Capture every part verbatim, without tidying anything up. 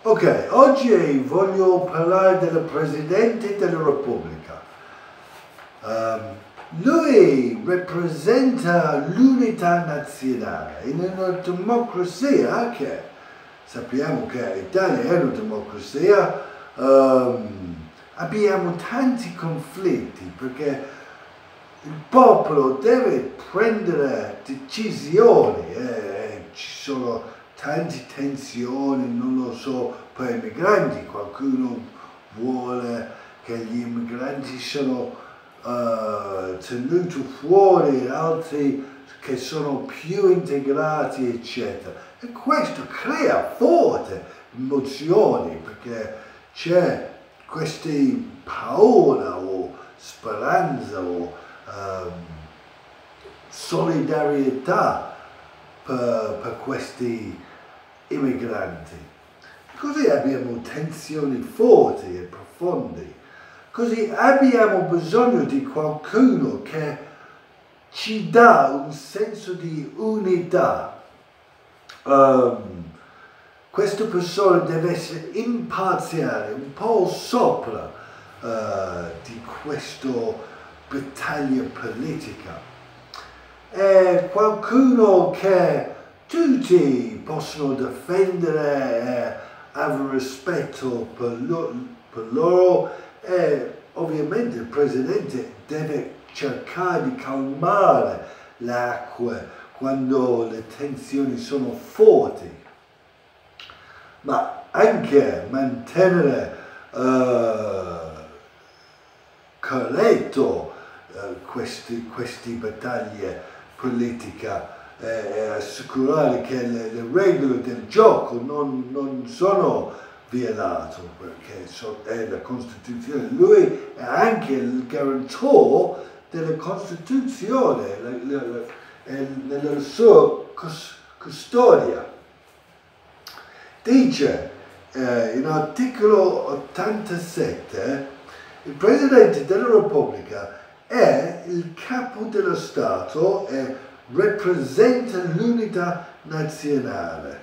Ok, oggi voglio parlare del Presidente della Repubblica. Um, lui rappresenta l'unità nazionale in una democrazia che sappiamo che l'Italia è una democrazia. Um, abbiamo tanti conflitti perché il popolo deve prendere decisioni e ci sono tante tensioni, non lo so, per i migranti. Qualcuno vuole che gli immigranti siano uh, tenuti fuori, altri che sono più integrati, eccetera. E questo crea forti emozioni perché c'è questa paura o speranza o um, solidarietà per, per questi immigranti. Così abbiamo tensioni forti e profonde. Così abbiamo bisogno di qualcuno che ci dà un senso di unità. Um, questa persona deve essere imparziale, un po' sopra uh, di questa battaglia politica. È qualcuno che tutti possono difendere e avere rispetto per, lo, per loro, e ovviamente il Presidente deve cercare di calmare l'acqua quando le tensioni sono forti, ma anche mantenere uh, corretto uh, questi, queste battaglie politiche e assicurare che le, le regole del gioco non, non sono violate, perché so, è la Costituzione. Lui è anche il garantore della Costituzione la, la, la, nella sua custodia. Dice eh, in articolo ottantasette: il Presidente della Repubblica è il capo dello Stato e rappresenta l'unità nazionale.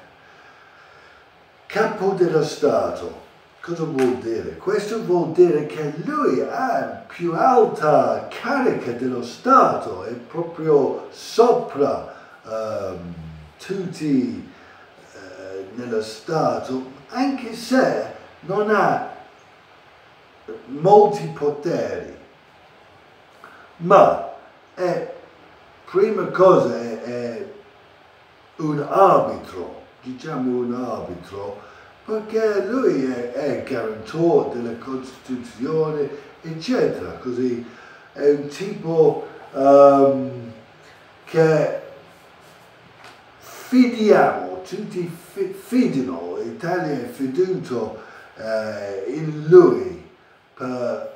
Capo dello Stato, cosa vuol dire? Questo vuol dire che lui ha più alta carica dello Stato, è proprio sopra um, tutti uh, nello Stato, anche se non ha molti poteri, ma è prima cosa è, è un arbitro, diciamo un arbitro, perché lui è, è garantore della Costituzione, eccetera. Così è un tipo um, che fidiamo, tutti fidano, l'Italia è fiduto uh, in lui per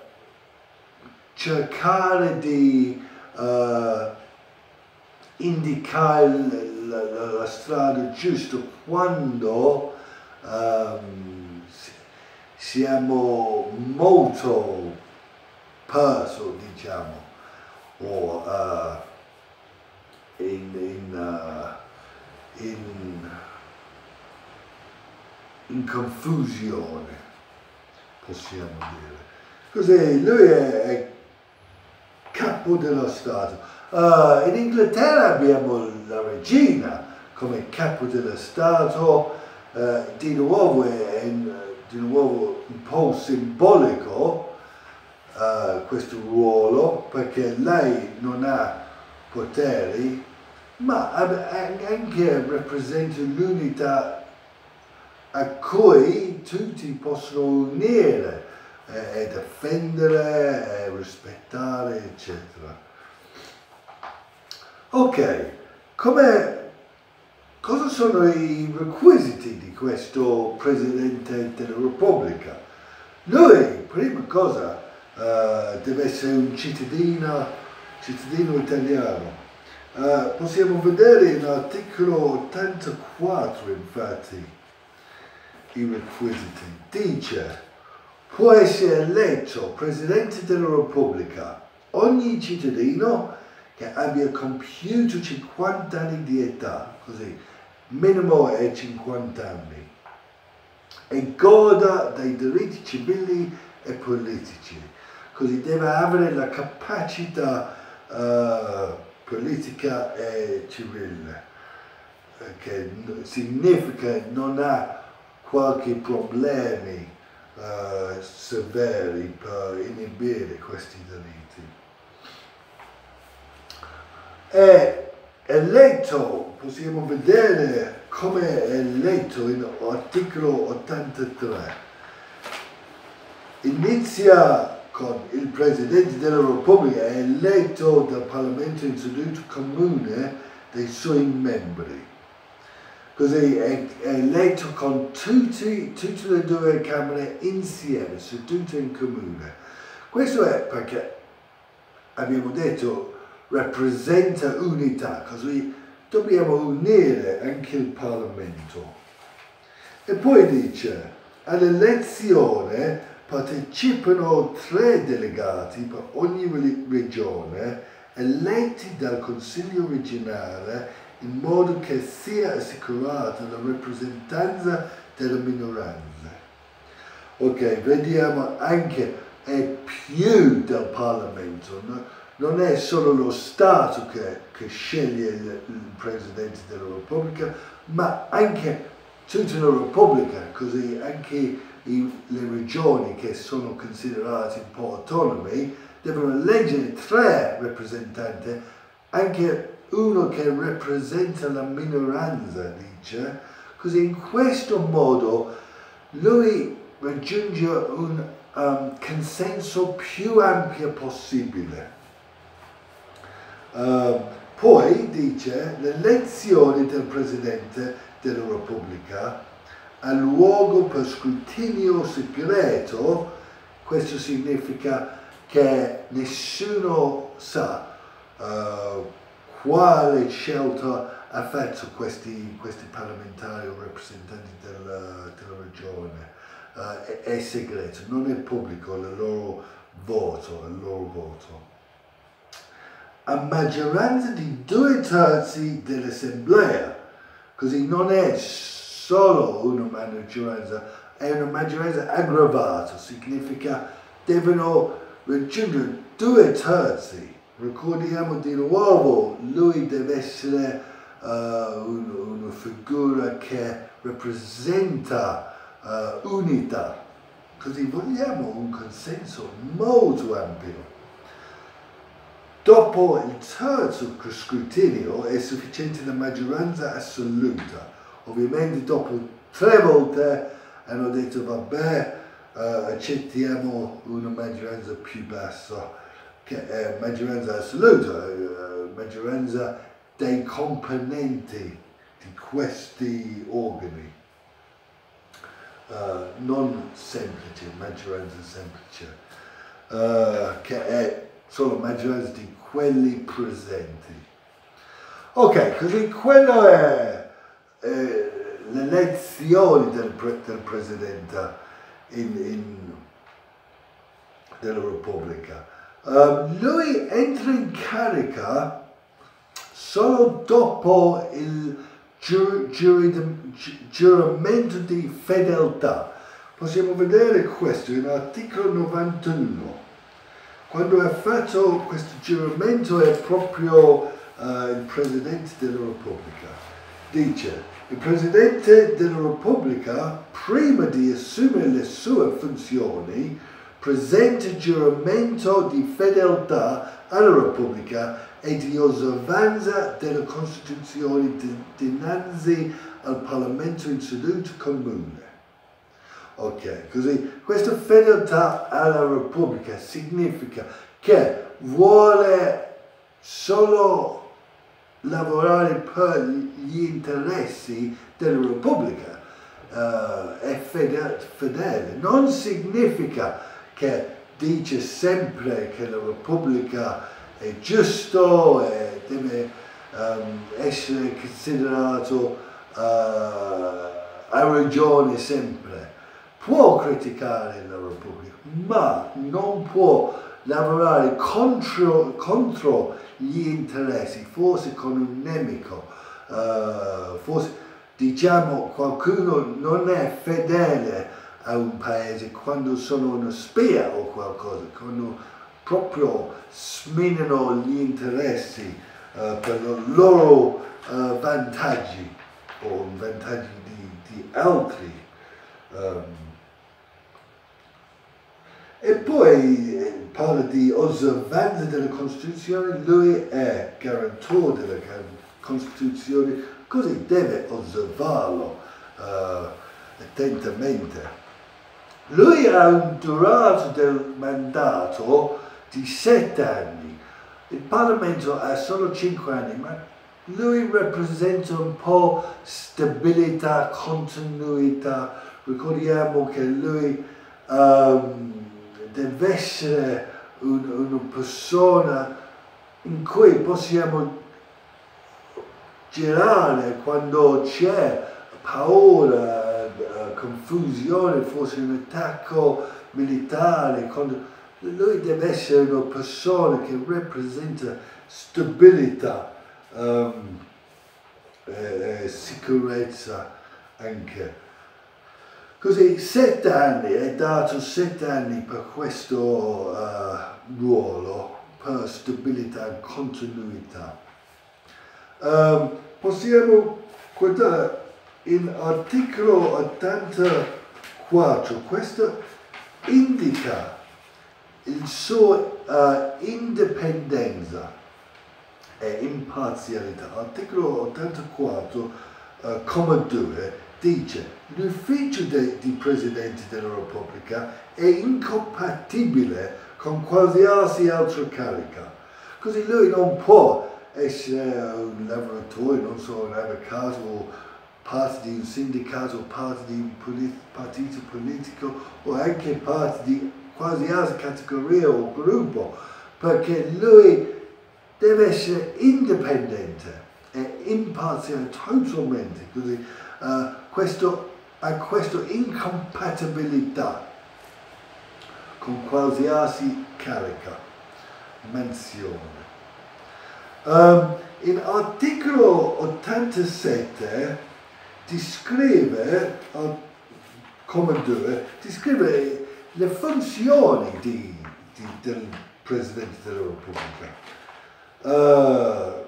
cercare di uh, indicare la, la, la strada giusta quando um, siamo molto persi, diciamo, o uh, in, in, uh, in, in confusione, possiamo dire. Così lui è, è capo dello Stato. Uh, in Inghilterra abbiamo la regina come capo dello Stato, uh, di nuovo è in, di nuovo un po' simbolico uh, questo ruolo, perché lei non ha poteri, ma anche rappresenta l'unità a cui tutti possono unire e, e difendere e rispettare, eccetera. Ok, come, cosa sono i requisiti di questo Presidente della Repubblica? Lui, prima cosa, uh, deve essere un cittadino, cittadino italiano. Uh, possiamo vedere in articolo ottantaquattro, infatti, i requisiti. Dice: può essere eletto Presidente della Repubblica ogni cittadino che abbia compiuto cinquanta anni di età, così, minimo è cinquanta anni. e goda dei diritti civili e politici. Così deve avere la capacità uh, politica e civile, che significa non ha qualche problemi uh, severi per inibire questi diritti. È eletto, possiamo vedere come è eletto in articolo ottantatré. Inizia con il Presidente della Repubblica, è eletto dal Parlamento in seduta comune dei suoi membri. Così è, è eletto con tutti, tutte le due Camere insieme, sedute in comune. Questo è perché, abbiamo detto, rappresenta unità, così dobbiamo unire anche il Parlamento. E poi dice, all'elezione partecipano tre delegati per ogni regione, eletti dal Consiglio regionale in modo che sia assicurata la rappresentanza delle minoranze. Ok, vediamo anche, è più del Parlamento, no? Non è solo lo Stato che, che sceglie il, il Presidente della Repubblica, ma anche tutta la Repubblica, così anche i, le regioni che sono considerate un po' autonome devono eleggere tre rappresentanti, anche uno che rappresenta la minoranza, dice, così in questo modo lui raggiunge un um, consenso più ampio possibile. Uh, poi dice l'elezione del Presidente della Repubblica ha luogo per scrutinio segreto. Questo significa che nessuno sa uh, quale scelta ha fatto questi, questi parlamentari o rappresentanti della, della regione. Uh, è, è segreto, non è pubblico il loro voto, il loro voto. A maggioranza di due terzi dell'assemblea, così non è solo una maggioranza, è una maggioranza aggravata, significa devono raggiungere due terzi. Ricordiamo di nuovo, lui deve essere uh, un, una figura che rappresenta uh, unità, così vogliamo un consenso molto ampio. Dopo il terzo scrutinio è sufficiente la maggioranza assoluta. Ovviamente dopo tre volte hanno detto vabbè, uh, accettiamo una maggioranza più bassa, che è maggioranza assoluta, uh, maggioranza dei componenti di questi organi. Uh, non semplice, maggioranza semplice, uh, che è solo maggioranza di quelli presenti. Ok, così quello è eh, l'elezione del, pre del Presidente in, in, della Repubblica. Uh, lui entra in carica solo dopo il giur giur giuramento di fedeltà. Possiamo vedere questo in articolo novantuno. Quando ha fatto questo giuramento è proprio uh, il Presidente della Repubblica. Dice, il Presidente della Repubblica, prima di assumere le sue funzioni, presenta giuramento di fedeltà alla Repubblica e di osservanza della Costituzione dinanzi al Parlamento in seduta comune. Ok, così questa fedeltà alla Repubblica significa che vuole solo lavorare per gli interessi della Repubblica, uh, è fedele, fedele. Non significa che dice sempre che la Repubblica è giusto e deve um, essere considerato uh, a ragione sempre. Può criticare la Repubblica, ma non può lavorare contro, contro gli interessi, forse con un nemico, uh, forse diciamo, qualcuno non è fedele a un paese quando sono uno spia o qualcosa, quando proprio sminano gli interessi uh, per i loro uh, vantaggi o vantaggi di, di altri. Um, e poi eh, parla di osservanza della Costituzione, lui è garantore della Costituzione, così deve osservarlo uh, attentamente. Lui ha un durato del mandato di sette anni, il Parlamento ha solo cinque anni, ma lui rappresenta un po' stabilità, continuità. Ricordiamo che lui um, deve essere un, una persona in cui possiamo girare quando c'è paura, confusione, forse un attacco militare. Lui deve essere una persona che rappresenta stabilità um, e, e sicurezza anche. Così sette anni, è dato sette anni per questo uh, ruolo, per stabilità e continuità. Um, possiamo guardare in articolo ottantaquattro, questo indica il suo uh, indipendenza e imparzialità. Articolo ottantaquattro, uh, comma due, dice: l'ufficio di Presidente della Repubblica è incompatibile con qualsiasi altra carica. Così lui non può essere un lavoratore, non so, un avvocato, parte di un sindacato, parte di un polit- partito politico o anche parte di qualsiasi categoria o gruppo, perché lui deve essere indipendente e imparziale totalmente, così uh, questo, ha questa incompatibilità con qualsiasi carica, mansione. Um, in articolo ottantasette descrive, uh, come due, descrive le funzioni di, di, del Presidente della Repubblica. Uh,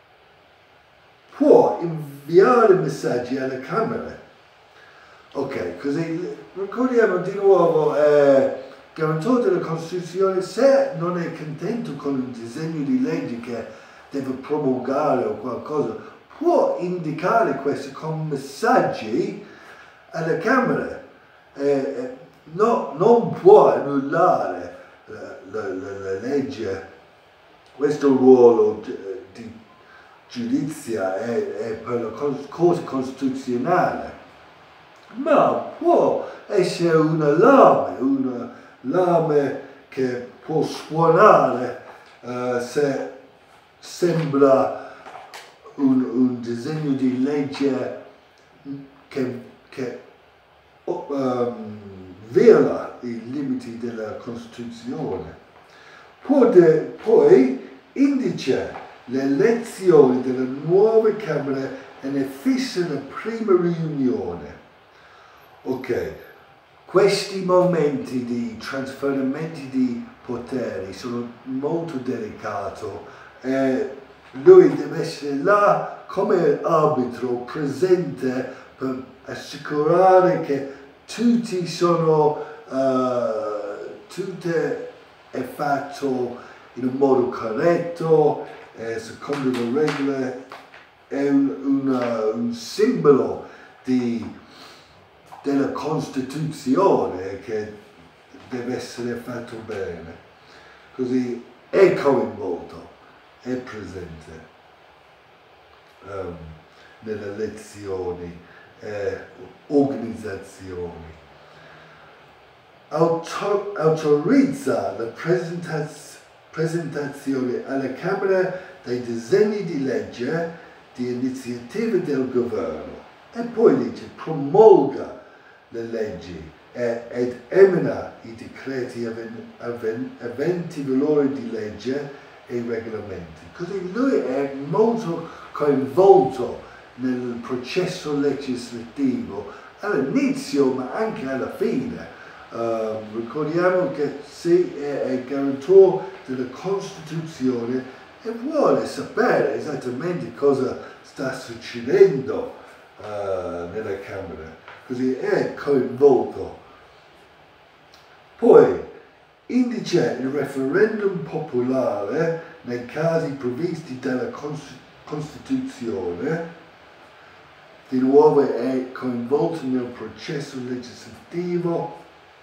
può inviare messaggi alle Camere. Ok, così ricordiamo di nuovo, eh, garantore della Costituzione, se non è contento con un disegno di legge che deve promulgare o qualcosa, può indicare questo con messaggi alle Camere. Eh, eh, no, non può annullare la, la, la, la legge. Questo ruolo di giudizia è, è per la Corte Costituzionale, ma può essere un allarme, un allarme che può suonare uh, se sembra un, un disegno di legge che, che um, viola i limiti della Costituzione. Può de, poi indice le elezioni delle nuove Camere e ne fissa la prima riunione. Ok, questi momenti di trasferimenti di poteri sono molto delicati e lui deve essere là come arbitro presente per assicurare che tutti sono, uh, tutto è fatto in un modo corretto, eh, secondo le regole, è un, una, un simbolo di, della Costituzione che deve essere fatto bene. Così è coinvolto, è presente um, nelle elezioni e organizzazioni. Autor- autorizza la presentaz- presentazione alla Camera dei disegni di legge di iniziativa del governo e poi dice promulga le leggi e, ed emana i decreti aven- aven- aventi valore di legge e i regolamenti. Così lui è molto coinvolto nel processo legislativo all'inizio ma anche alla fine. Uh, ricordiamo che se è, è garantore della Costituzione e vuole sapere esattamente cosa sta succedendo uh, nella Camera, così è coinvolto. Poi indica il referendum popolare nei casi previsti dalla Costituzione, di nuovo è coinvolto nel processo legislativo.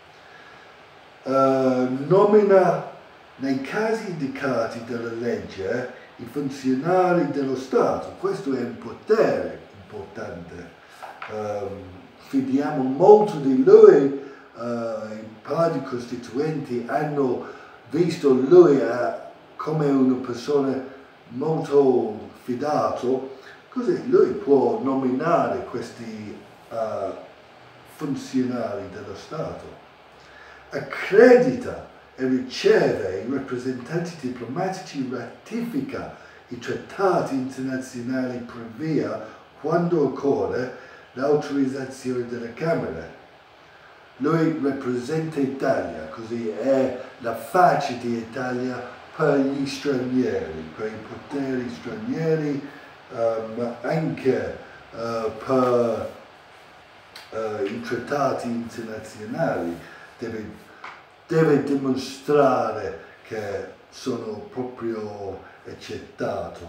Uh, nomina nei casi indicati dalla legge i funzionari dello Stato. Questo è un potere importante. Uh, fidiamo molto di lui, uh, i padri costituenti hanno visto lui uh, come una persona molto fidato, così lui può nominare questi uh, funzionari dello Stato. Accredita e riceve i rappresentanti diplomatici, ratifica i trattati internazionali previa, quando occorre, l'autorizzazione della Camera. Lui rappresenta Italia, così è la faccia di Italia per gli stranieri, per i poteri stranieri, uh, ma anche uh, per uh, i trattati internazionali. Deve, deve dimostrare che sono proprio accettato.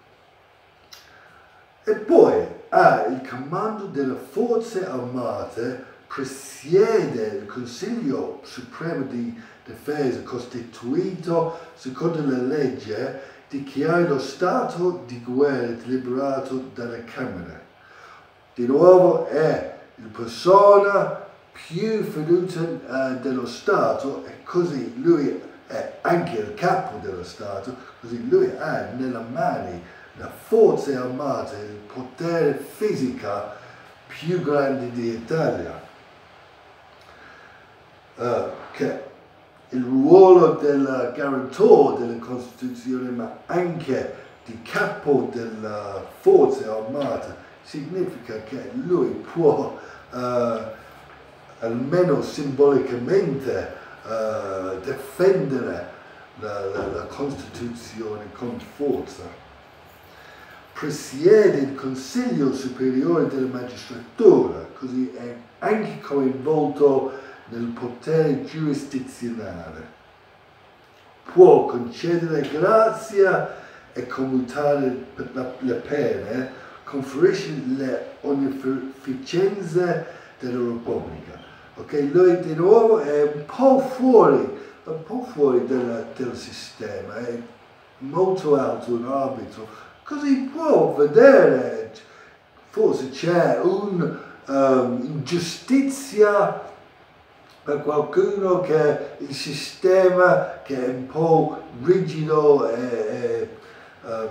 E poi ha il comando delle forze armate, presiede il Consiglio Supremo di Difesa costituito secondo la legge, dichiara lo stato di guerra deliberato dalla Camera. Di nuovo è il persona più fiducia uh, dello Stato e così lui è anche il capo dello Stato, così lui ha nelle mani le forze armate, il potere fisico più grande d'Italia, uh, che il ruolo del garantore della Costituzione ma anche di capo delle forze armate significa che lui può uh, almeno simbolicamente uh, difendere la, la, la Costituzione con forza. Presiede il Consiglio Superiore della Magistratura, così è anche coinvolto nel potere giurisdizionale. Può concedere grazia e commutare le pene, conferisce le onorificenze della Repubblica. Okay? Lui di nuovo è un po' fuori, un po' fuori del, del sistema, è molto alto in arbitro, così può vedere, forse c'è un'ingiustizia um, per qualcuno che il sistema che è un po' rigido e, e um,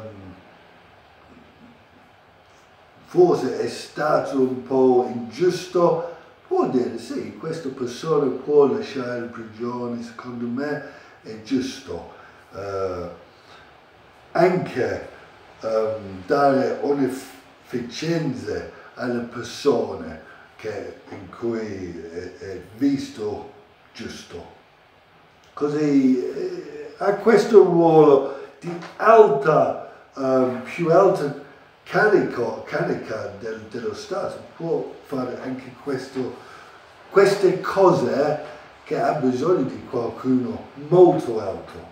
forse è stato un po' ingiusto, può dire sì, questa persona può lasciare la prigione, secondo me è giusto. Uh, anche um, dare onorificenze alle persone che, in cui è, è visto giusto. Così eh, ha questo ruolo di alta, um, più alta carico, carica del, dello Stato, può fare anche questo, queste cose che ha bisogno di qualcuno molto alto.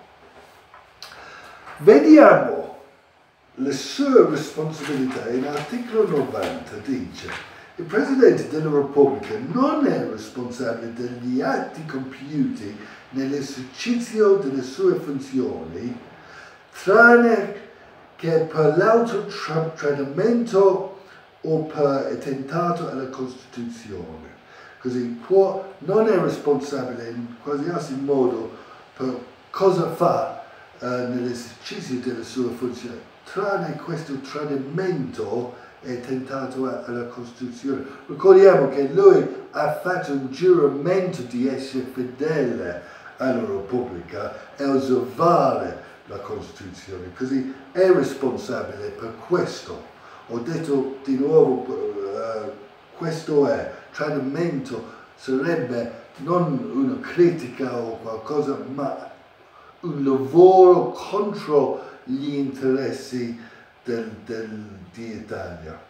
Vediamo le sue responsabilità. In articolo novanta dice: il Presidente della Repubblica non è responsabile degli atti compiuti nell'esercizio delle sue funzioni, tranne che per l'autotradimento o per attentato alla Costituzione. Così può, non è responsabile in qualsiasi modo per cosa fa uh, nell'esercizio delle sue funzioni, tranne questo tradimento e attentato alla Costituzione. Ricordiamo che lui ha fatto un giuramento di essere fedele alla Repubblica e osservare la Costituzione, così è responsabile per questo. ho detto di nuovo, uh, questo è tradimento, sarebbe non una critica o qualcosa, ma un lavoro contro gli interessi del, del, di Italia.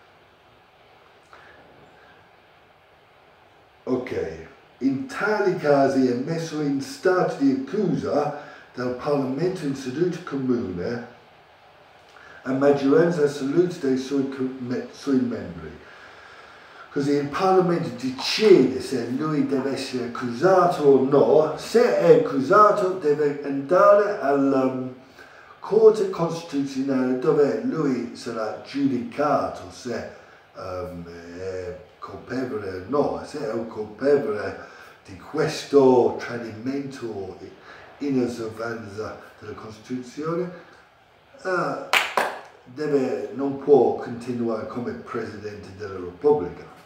Ok, in tali casi è messo in stato di accusa dal Parlamento in seduta comune a maggioranza assoluta dei suoi, suoi membri. Così il Parlamento decide se lui deve essere accusato o no. Se è accusato deve andare alla um, Corte Costituzionale dove lui sarà giudicato se um, è colpevole o no. Se è colpevole di questo tradimento in osservanza della Costituzione, uh, deve, non può continuare come Presidente della Repubblica.